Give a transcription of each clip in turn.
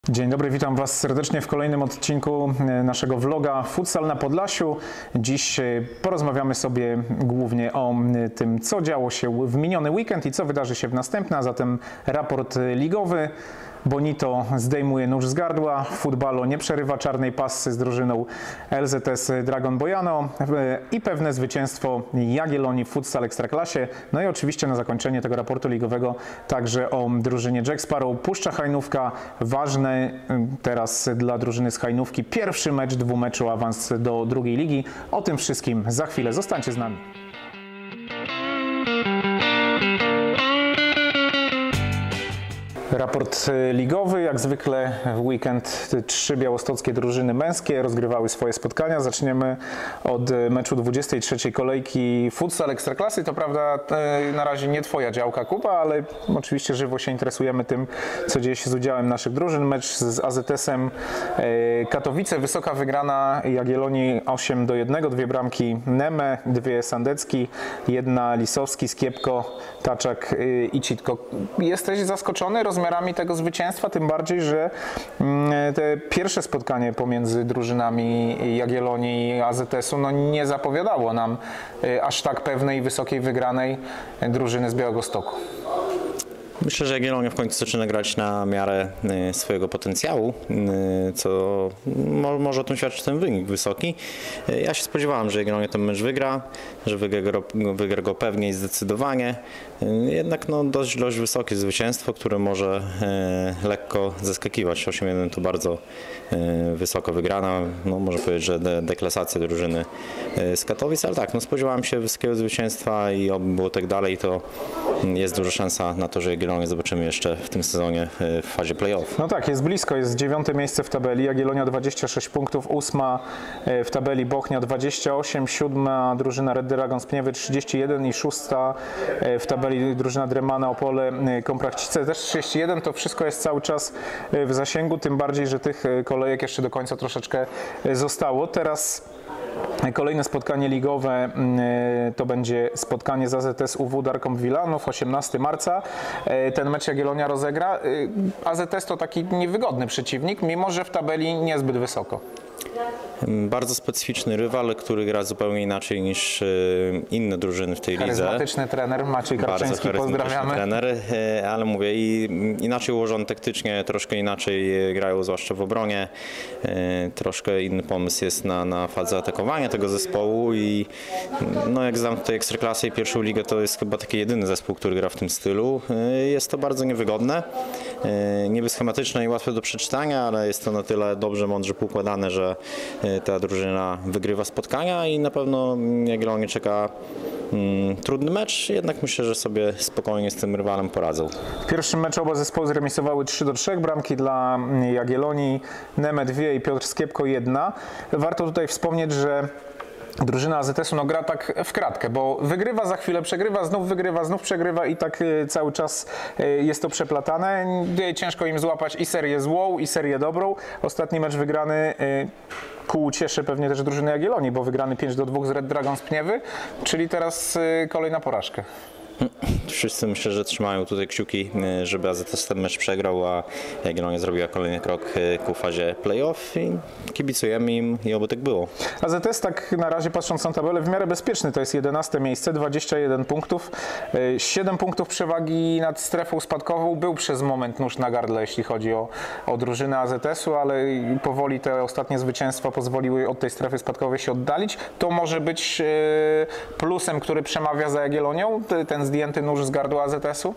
Dzień dobry, witam Was serdecznie w kolejnym odcinku naszego vloga Futsal na Podlasiu. Dziś porozmawiamy sobie głównie o tym, co działo się w miniony weekend i co wydarzy się w następny, a zatem raport ligowy. Bonito zdejmuje nóż z gardła, w futbalu nie przerywa czarnej pasy z drużyną LZS Dragon Bojano i pewne zwycięstwo Jagiellonii w futsal Ekstraklasie. No i oczywiście na zakończenie tego raportu ligowego także o drużynie Jack Sparrow Puszcza Hajnówka. Ważny teraz dla drużyny z Hajnówki pierwszy mecz dwumeczu awans do drugiej ligi. O tym wszystkim za chwilę. Zostańcie z nami. Raport ligowy, jak zwykle w weekend 3 białostockie drużyny męskie rozgrywały swoje spotkania. Zaczniemy od meczu 23. kolejki futsal Ekstraklasy. To prawda na razie nie Twoja działka kupa, ale oczywiście żywo się interesujemy tym, co dzieje się z udziałem naszych drużyn. Mecz z AZS-em Katowice, wysoka wygrana Jagiellonii 8-1, 2 bramki Neme, 2 Sandecki, 1 Lisowski, Skiepko, Taczak i Citko. Jesteś zaskoczony rozmiarami tego zwycięstwa, tym bardziej, że te pierwsze spotkanie pomiędzy drużynami Jagiellonii i AZS-u nie zapowiadało nam aż tak pewnej, wysokiej wygranej drużyny z Białegostoku. Myślę, że Jagiellonia w końcu zaczyna grać na miarę swojego potencjału, co może o tym świadczyć ten wynik wysoki. Ja się spodziewałem, że Jagiellonia ten mecz wygra, że wygra go pewnie i zdecydowanie. Jednak dość wysokie zwycięstwo, które może lekko zaskakiwać. 8-1 to bardzo wysoko wygrana, można powiedzieć, że deklasacja drużyny z Katowic, ale tak, spodziewałem się wysokiego zwycięstwa i oby było tak dalej, to jest duża szansa na to, że Jagiellonię zobaczymy jeszcze w tym sezonie w fazie play-off. No tak, jest blisko, jest 9. miejsce w tabeli, Jagiellonia 26 punktów, 8. w tabeli Bochnia 28, 7. drużyna Red Dragons Pniewy 31 i 6. w tabeli drużyna Dremana Opole Komprachcice też 31. To wszystko jest cały czas w zasięgu, tym bardziej, że tych kolejek jeszcze do końca troszeczkę zostało. Teraz kolejne spotkanie ligowe to będzie spotkanie z AZS UW Darkom Wilanów 18 marca. Ten mecz Jagiellonia rozegra. AZS to taki niewygodny przeciwnik, mimo że w tabeli niezbyt wysoko. Bardzo specyficzny rywal, który gra zupełnie inaczej niż inne drużyny w tej lidze. Charyzmatyczny trener Maciej Karczeński, pozdrawiamy. Trener, ale mówię, i inaczej ułożony taktycznie, troszkę inaczej grają, zwłaszcza w obronie. Troszkę inny pomysł jest na fazę atakowania tego zespołu i jak znam tutaj Ekstraklasę i pierwszą ligę, to jest chyba taki jedyny zespół, który gra w tym stylu. Jest to bardzo niewygodne, niby schematyczne i łatwe do przeczytania, ale jest to na tyle dobrze, mądrze poukładane, że ta drużyna wygrywa spotkania i na pewno Jagiellonię czeka trudny mecz, jednak myślę, że sobie spokojnie z tym rywalem poradzą. W pierwszym meczu oba zespoły zremisowały 3-3, bramki dla Jagiellonii, Neme 2 i Piotr Skiepko 1. Warto tutaj wspomnieć, że drużyna AZS-u gra tak w kratkę, bo wygrywa, za chwilę przegrywa, znów przegrywa i tak cały czas jest to przeplatane. Ciężko im złapać i serię złą, i serię dobrą. Ostatni mecz wygrany ku ucieszy pewnie też drużyny Jagiellonii, bo wygrany 5-2 z Red Dragons Pniewy, czyli teraz kolejna porażka. Wszyscy myślę, że trzymają tutaj kciuki, żeby AZS ten mecz przegrał, a Jagiellonia zrobiła kolejny krok ku fazie play-off i kibicujemy im i oby tak było. AZS tak na razie, patrząc na tabelę, w miarę bezpieczny, to jest 11. miejsce, 21 punktów, 7 punktów przewagi nad strefą spadkową. Był przez moment nóż na gardle, jeśli chodzi o drużynę AZS-u, ale powoli te ostatnie zwycięstwa pozwoliły od tej strefy spadkowej się oddalić. To może być plusem, który przemawia za Jagiellonią, ten zdjęty nóż z gardła AZS-u?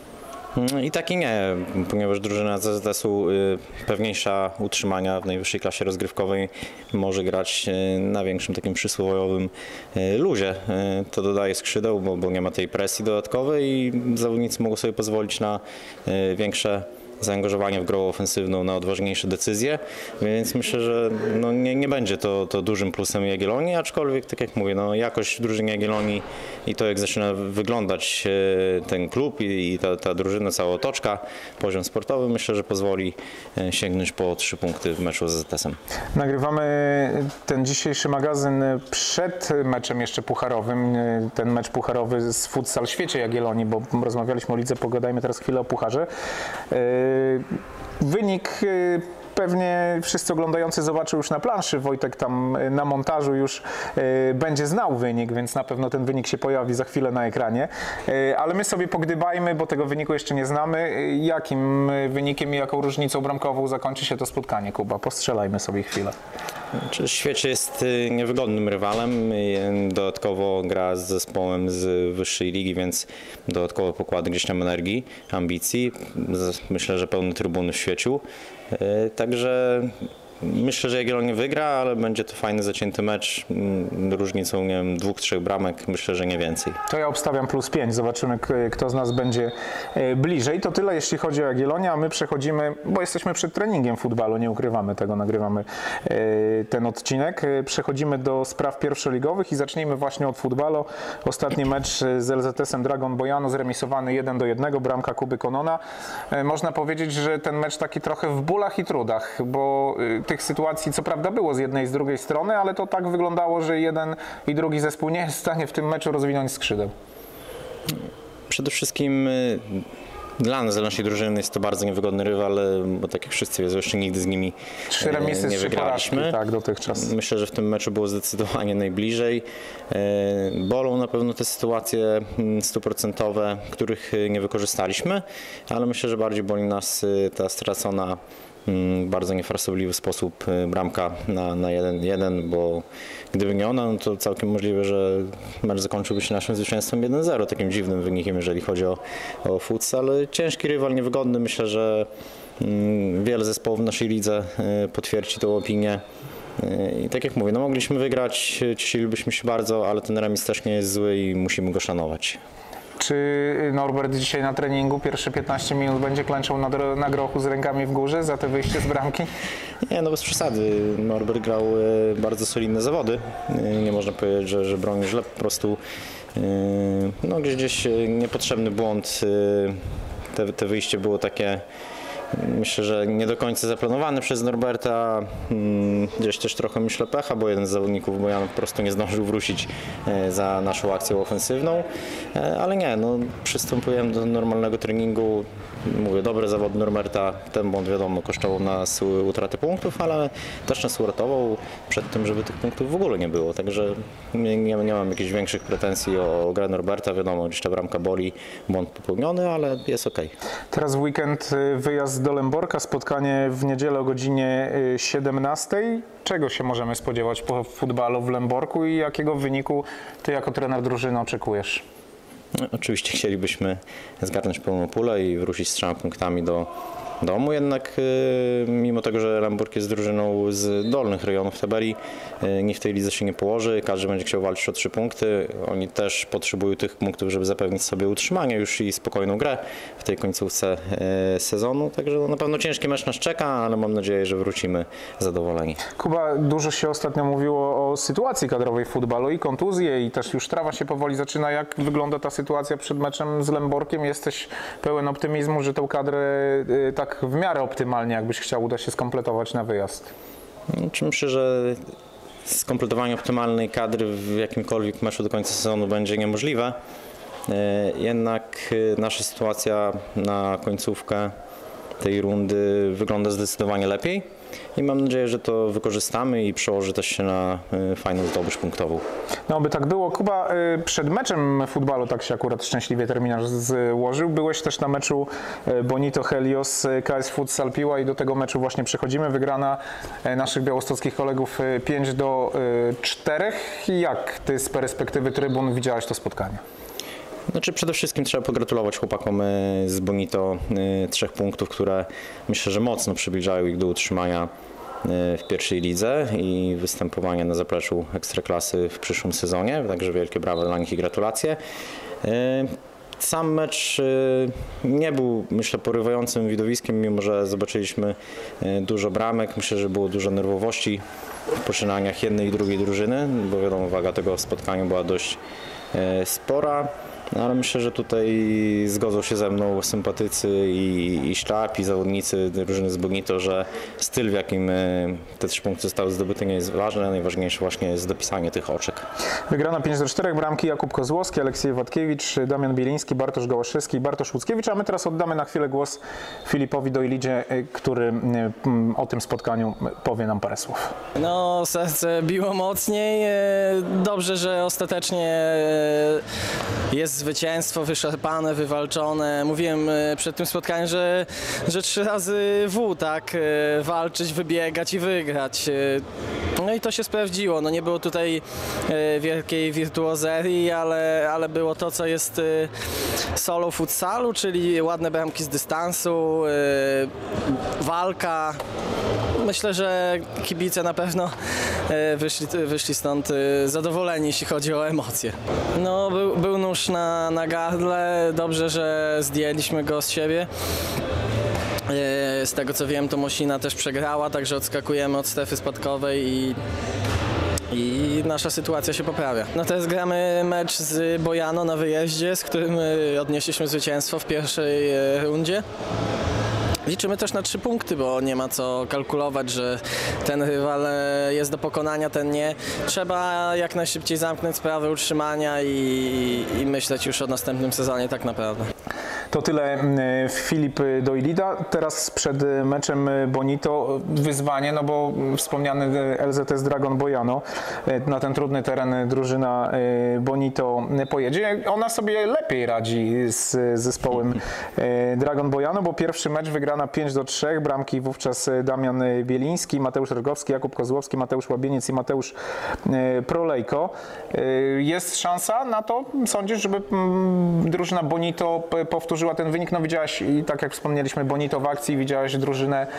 I tak i nie, ponieważ drużyna z AZS-u pewniejsza utrzymania w najwyższej klasie rozgrywkowej może grać na większym takim przysłowiowym luzie. To dodaje skrzydeł, bo nie ma tej presji dodatkowej i zawodnicy mogą sobie pozwolić na większe zaangażowanie w grę ofensywną, na odważniejsze decyzje, więc myślę, że nie będzie to dużym plusem Jagiellonii, aczkolwiek tak jak mówię, jakość drużyny Jagiellonii i to jak zaczyna wyglądać ten klub i ta drużyna, cała otoczka, poziom sportowy, myślę, że pozwoli sięgnąć po 3 punkty w meczu z ZS-em. Nagrywamy ten dzisiejszy magazyn przed meczem jeszcze pucharowym, ten mecz pucharowy z Futsal Świecie Jagiellonii, bo rozmawialiśmy o lidze, pogadajmy teraz chwilę o pucharze. Wynik pewnie wszyscy oglądający zobaczą już na planszy. Wojtek tam na montażu już będzie znał wynik, więc na pewno ten wynik się pojawi za chwilę na ekranie. Ale my sobie pogdybajmy, bo tego wyniku jeszcze nie znamy. Jakim wynikiem i jaką różnicą bramkową zakończy się to spotkanie, Kuba? Postrzelajmy sobie chwilę. Świecie jest niewygodnym rywalem. Dodatkowo gra z zespołem z wyższej ligi, więc dodatkowo pokłada gdzieś tam energii, ambicji. Myślę, że pełny trybuny w Świeciu. Także myślę, że Jagiellonia wygra, ale będzie to fajny, zacięty mecz. Różnicą, nie wiem, 2-3 bramek, myślę, że nie więcej. To ja obstawiam +5. Zobaczymy, kto z nas będzie bliżej. To tyle, jeśli chodzi o Jagiellonię, a my przechodzimy, bo jesteśmy przed treningiem futbalu, nie ukrywamy tego, nagrywamy ten odcinek. Przechodzimy do spraw pierwszoligowych i zacznijmy właśnie od futbalu. Ostatni mecz z LZS-em Dragon Bojano zremisowany 1-1, bramka Kuby Konona. Można powiedzieć, że ten mecz taki trochę w bólach i trudach, bo tych sytuacji co prawda było z jednej i z drugiej strony, ale to tak wyglądało, że jeden i drugi zespół nie jest w stanie w tym meczu rozwinąć skrzydeł. Przede wszystkim dla nas, dla naszej drużyny jest to bardzo niewygodny rywal, bo tak jak wszyscy wiedzą, jeszcze nigdy z nimi 3 remisy, nie 3 wygraliśmy. porażki, tak, dotychczas. Myślę, że w tym meczu było zdecydowanie najbliżej. Bolą na pewno te sytuacje 100%, których nie wykorzystaliśmy, ale myślę, że bardziej boli nas ta stracona w bardzo niefrasobliwy sposób bramka na 1-1, bo gdyby nie ona, no to całkiem możliwe, że mecz zakończyłby się naszym zwycięstwem 1-0, takim dziwnym wynikiem, jeżeli chodzi o futsal. Ciężki rywal, niewygodny. Myślę, że wiele zespołów w naszej lidze potwierdzi tą opinię. I tak jak mówię, no mogliśmy wygrać, cieszylibyśmy się bardzo, ale ten remis też nie jest zły i musimy go szanować. Czy Norbert dzisiaj na treningu pierwsze 15 minut będzie klęczał na grochu z rękami w górze za te wyjście z bramki? Nie, no bez przesady. Norbert grał bardzo solidne zawody. Nie można powiedzieć, że broni źle, po prostu no, gdzieś niepotrzebny błąd. Te wyjście było takie, myślę, że nie do końca zaplanowane przez Norberta. Gdzieś też trochę, myślę, pecha, bo jeden z zawodników Bojanu po prostu nie zdążył wrócić za naszą akcją ofensywną. Ale nie, no, przystępujemy do normalnego treningu. Mówię, dobre zawody Norberta. Ten błąd, wiadomo, kosztował nas utratę punktów, ale też nas uratował przed tym, żeby tych punktów w ogóle nie było. Także nie mam jakichś większych pretensji o grę Norberta. Wiadomo, gdzieś ta bramka boli, błąd popełniony, ale jest okej. Teraz w weekend wyjazd do Lęborka, spotkanie w niedzielę o godzinie 17. Czego się możemy spodziewać po futbalu w Lęborku i jakiego wyniku ty jako trener drużyny oczekujesz? No, oczywiście chcielibyśmy zgarnąć pełną pulę i wrócić z 3 punktami do domu, jednak mimo tego, że Lęborg jest drużyną z dolnych rejonów Teberii, nikt w tej lidze się nie położy, każdy będzie chciał walczyć o 3 punkty. Oni też potrzebują tych punktów, żeby zapewnić sobie utrzymanie już i spokojną grę w tej końcówce sezonu, także no, na pewno ciężki mecz nas czeka, ale mam nadzieję, że wrócimy zadowoleni. Kuba, dużo się ostatnio mówiło o sytuacji kadrowej w futbalu i kontuzje i też już trawa się powoli zaczyna. Jak wygląda ta sytuacja przed meczem z Lęborkiem? Jesteś pełen optymizmu, że tę kadrę tak w miarę optymalnie, jakbyś chciał, uda się skompletować na wyjazd? Myślę, że skompletowanie optymalnej kadry w jakimkolwiek meczu do końca sezonu będzie niemożliwe. Jednak nasza sytuacja na końcówkę tej rundy wygląda zdecydowanie lepiej i mam nadzieję, że to wykorzystamy i przełoży też się na fajną zdobycz punktową. No by tak było. Kuba, przed meczem futbalu tak się akurat szczęśliwie terminarz złożył. Byłeś też na meczu Bonito Helios KS Futsal Piła i do tego meczu właśnie przechodzimy. Wygrana naszych białostockich kolegów 5-4. Jak ty z perspektywy trybun widziałeś to spotkanie? Znaczy przede wszystkim trzeba pogratulować chłopakom z Bonito 3 punktów, które myślę, że mocno przybliżają ich do utrzymania w pierwszej lidze i występowania na zapleczu Ekstraklasy w przyszłym sezonie, także wielkie brawa dla nich i gratulacje. Sam mecz nie był, myślę, porywającym widowiskiem, mimo że zobaczyliśmy dużo bramek. Myślę, że było dużo nerwowości w poczynaniach jednej i drugiej drużyny, bo wiadomo, waga tego spotkania była dość spora. No, ale myślę, że tutaj zgodzą się ze mną sympatycy i sztab, i zawodnicy drużyny z Bonito, że styl, w jakim te 3 punkty zostały zdobyte, nie jest ważny, a najważniejsze właśnie jest dopisanie tych oczek. Wygrana 5-4, bramki Jakub Kozłowski, Aleksiej Watkiewicz, Damian Bieliński, Bartosz Gołaszewski i Bartosz Łuckiewicz, a my teraz oddamy na chwilę głos Filipowi Dojlidzie, który o tym spotkaniu powie nam parę słów. No, serce biło mocniej. Dobrze, że ostatecznie jest zwycięstwo wyszarpane, wywalczone. Mówiłem przed tym spotkaniem, że 3 razy tak, walczyć, wybiegać i wygrać. No i to się sprawdziło. No nie było tutaj wielkiej wirtuozerii, ale było to, co jest solo futsalu, czyli ładne bramki z dystansu, walka. Myślę, że kibice na pewno wyszli stąd zadowoleni, jeśli chodzi o emocje. No, był nóż na gardle, dobrze, że zdjęliśmy go z siebie. Z tego co wiem, to Mosina też przegrała, także odskakujemy od strefy spadkowej i nasza sytuacja się poprawia. No teraz gramy mecz z Bojano na wyjeździe, z którym odnieśliśmy zwycięstwo w pierwszej rundzie. Liczymy też na 3 punkty, bo nie ma co kalkulować, że ten rywal jest do pokonania, ten nie. Trzeba jak najszybciej zamknąć sprawę utrzymania i myśleć już o następnym sezonie tak naprawdę. To tyle Filip Dojlida. Teraz przed meczem Bonito wyzwanie, no bo wspomniany LZS Dragon Bojano, na ten trudny teren drużyna Bonito pojedzie. Ona sobie lepiej radzi z zespołem Dragon Bojano, bo pierwszy mecz wygrana 5-3, bramki wówczas Damian Bieliński, Mateusz Rogowski, Jakub Kozłowski, Mateusz Łabieniec i Mateusz Prolejko. Jest szansa na to, sądzisz, żeby drużyna Bonito powtórzyła ten wynik? No widziałaś, i tak jak wspomnieliśmy, Bonito w akcji, widziałaś drużynę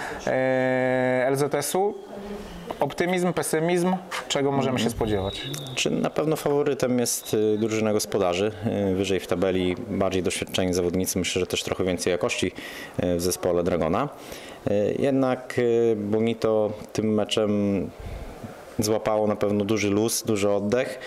LZS-u. Optymizm, pesymizm, czego możemy się spodziewać? Czy na pewno faworytem jest drużyna gospodarzy, wyżej w tabeli, bardziej doświadczeni zawodnicy, myślę, że też trochę więcej jakości w zespole Dragona. Jednak Bonito tym meczem złapało na pewno duży luz, duży oddech.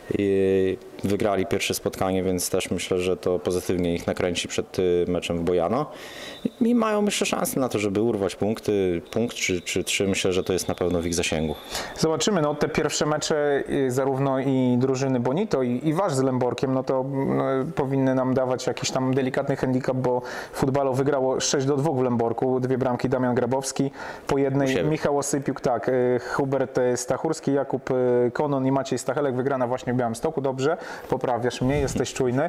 Wygrali pierwsze spotkanie, więc też myślę, że to pozytywnie ich nakręci przed meczem w Bojano. I mają, myślę, szansę na to, żeby urwać punkt czy 3. Myślę, że to jest na pewno w ich zasięgu. Zobaczymy, no te pierwsze mecze zarówno i drużyny Bonito i wasz z Lęborkiem, no to powinny nam dawać jakiś tam delikatny handicap, bo Futbalo wygrało 6-2 w Lęborku, 2 bramki Damian Grabowski, po jednej Michał Osypiuk, tak, Hubert Stachurski, Jakub Konon i Maciej Stachelek, wygrana właśnie w Białymstoku, dobrze, poprawiasz mnie, jesteś czujny,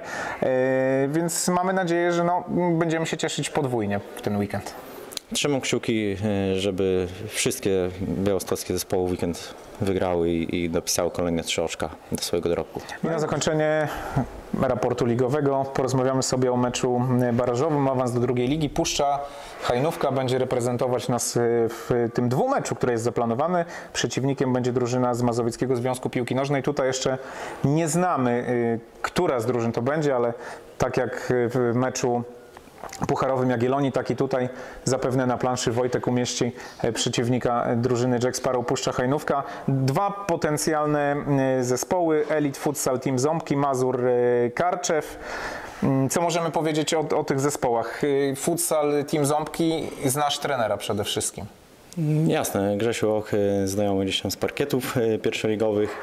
więc mamy nadzieję, że no, będziemy się cieszyć podwójnie w ten weekend. Trzymam kciuki, żeby wszystkie białostockie zespoły weekend wygrały i dopisały kolejne 3 oczka do swojego dorobku. I na zakończenie raportu ligowego porozmawiamy sobie o meczu barażowym, awans do drugiej ligi. Puszcza Hajnówka będzie reprezentować nas w tym dwumeczu, który jest zaplanowany. Przeciwnikiem będzie drużyna z Mazowieckiego Związku Piłki Nożnej. Tutaj jeszcze nie znamy, która z drużyn to będzie, ale tak jak w meczu pucharowym Jagiellonii, tak i tutaj zapewne na planszy Wojtek umieści przeciwnika drużyny Jack Sparrow Puszcza Hajnówka. 2 potencjalne zespoły, Elite Futsal Team Ząbki, Mazur Karczew. Co możemy powiedzieć o tych zespołach? Futsal Team Ząbki, znasz trenera przede wszystkim. Jasne, Grzesiu Och, znajomy gdzieś tam z parkietów pierwszoligowych.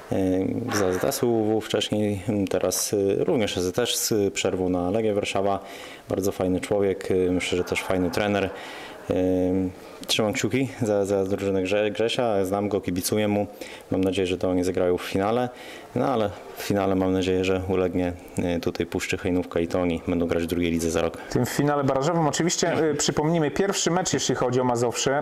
Z AZS-u wcześniej, teraz również AZS z przerwą na Legię Warszawa. Bardzo fajny człowiek, myślę, że też fajny trener. Trzymam kciuki za drużynę Grzesia, znam go, kibicuję mu. Mam nadzieję, że to oni zagrają w finale, no ale w finale mam nadzieję, że ulegnie tutaj Puszczy Hajnówka i to oni będą grać w drugiej lidze za rok. W tym finale barażowym oczywiście przypomnijmy pierwszy mecz, jeśli chodzi o Mazowsze,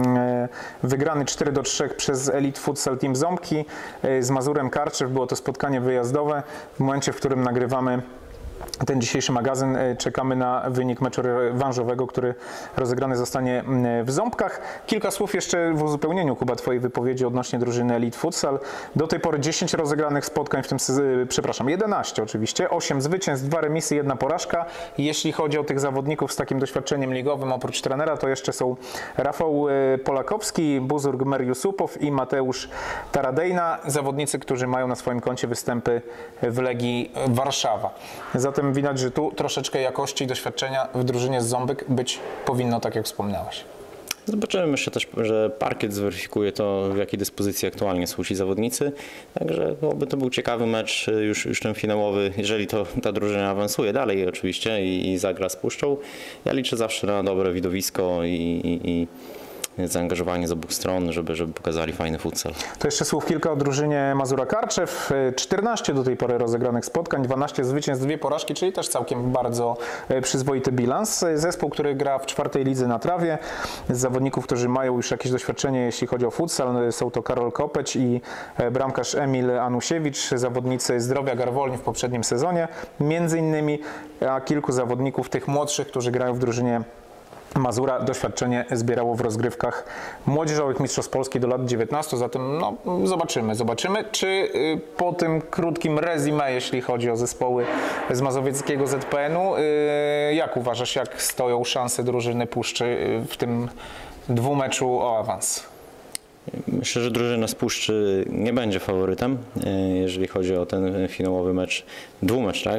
wygrany 4-3 przez Elite Futsal Team Ząbki z Mazurem Karczew. Było to spotkanie wyjazdowe. W momencie, w którym nagrywamy ten dzisiejszy magazyn. Czekamy na wynik meczu rewanżowego, który rozegrany zostanie w Ząbkach. Kilka słów jeszcze w uzupełnieniu, Kuba, twojej wypowiedzi odnośnie drużyny Elite Futsal. Do tej pory 10 rozegranych spotkań w tym sezonie, 11 oczywiście, 8 zwycięstw, 2 remisy, 1 porażka. Jeśli chodzi o tych zawodników z takim doświadczeniem ligowym, oprócz trenera, to jeszcze są Rafał Polakowski, Buzurg Jusupow i Mateusz Taradejna. Zawodnicy, którzy mają na swoim koncie występy w Legii Warszawa. Zatem widać, że tu troszeczkę jakości i doświadczenia w drużynie z Ząbek być powinno, tak jak wspomniałeś. Zobaczymy, myślę też, że parkiet zweryfikuje to, w jakiej dyspozycji aktualnie są ci zawodnicy. Także byłby to był ciekawy mecz już ten finałowy, jeżeli to ta drużyna awansuje dalej oczywiście i zagra z Puszczą. Ja liczę zawsze na dobre widowisko i zaangażowanie z obu stron, żeby pokazali fajny futsal. To jeszcze słów kilka o drużynie Mazura Karczew. 14 do tej pory rozegranych spotkań, 12 zwycięstw, 2 porażki, czyli też całkiem bardzo przyzwoity bilans. Zespół, który gra w 4. lidze na trawie. Z zawodników, którzy mają już jakieś doświadczenie, jeśli chodzi o futsal, są to Karol Kopeć i bramkarz Emil Anusiewicz, zawodnicy Zdrowia Garwolin w poprzednim sezonie, między innymi, a kilku zawodników tych młodszych, którzy grają w drużynie Mazura, doświadczenie zbierało w rozgrywkach młodzieżowych Mistrzostw Polski do lat 19, zatem no, zobaczymy, czy po tym krótkim resume, jeśli chodzi o zespoły z mazowieckiego ZPN-u, jak uważasz, jak stoją szanse drużyny Puszczy w tym dwumeczu o awans? Myślę, że drużyna z Puszczy nie będzie faworytem, jeżeli chodzi o ten finałowy mecz, dwumecz, tak,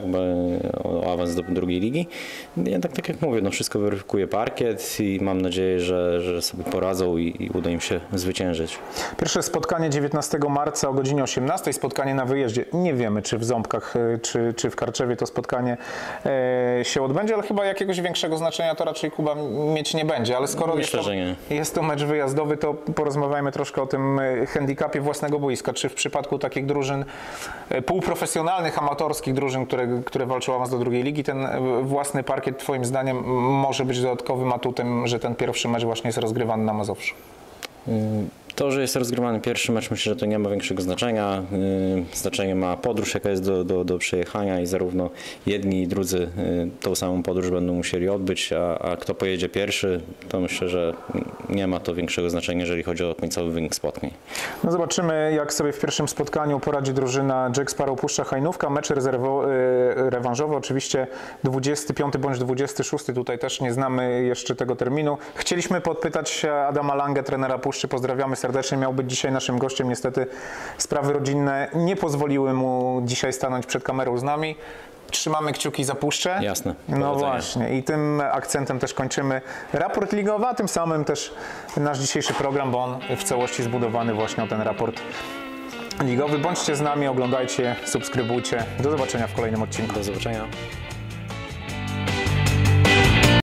o awans do drugiej ligi. Tak jak mówię, no wszystko weryfikuje parkiet i mam nadzieję, że sobie poradzą i uda im się zwyciężyć. Pierwsze spotkanie 19 marca o godzinie 18, spotkanie na wyjeździe. Nie wiemy, czy w Ząbkach, czy w Karczewie to spotkanie się odbędzie, ale chyba jakiegoś większego znaczenia to raczej Kuba mieć nie będzie. Ale skoro Myślę, że nie. Jest to mecz wyjazdowy, to porozmawiajmy troszkę o tym handicapie własnego boiska. Czy w przypadku takich drużyn półprofesjonalnych, amatorskich drużyn, które walczą o awans do drugiej ligi, ten własny parkiet twoim zdaniem może być dodatkowym atutem, że ten pierwszy mecz właśnie jest rozgrywany na Mazowszu? To, że jest rozgrywany pierwszy mecz, myślę, że to nie ma większego znaczenia. Znaczenie ma podróż, jaka jest do przejechania i zarówno jedni i drudzy tą samą podróż będą musieli odbyć, a kto pojedzie pierwszy, to myślę, że nie ma to większego znaczenia, jeżeli chodzi o końcowy wynik spotkań. No zobaczymy, jak sobie w pierwszym spotkaniu poradzi drużyna Jack Sparrow Puszcza Hajnówka. Mecz rewanżowy, oczywiście 25 bądź 26, tutaj też nie znamy jeszcze tego terminu. Chcieliśmy podpytać Adama Langę, trenera Puszczy, pozdrawiamy serdecznie, miał być dzisiaj naszym gościem, niestety sprawy rodzinne nie pozwoliły mu dzisiaj stanąć przed kamerą z nami. Trzymamy kciuki za Puszczę. Jasne. No właśnie i tym akcentem też kończymy raport ligowy, a tym samym też nasz dzisiejszy program, bo on w całości zbudowany właśnie o ten raport ligowy. Bądźcie z nami, oglądajcie, subskrybujcie. Do zobaczenia w kolejnym odcinku. Do zobaczenia.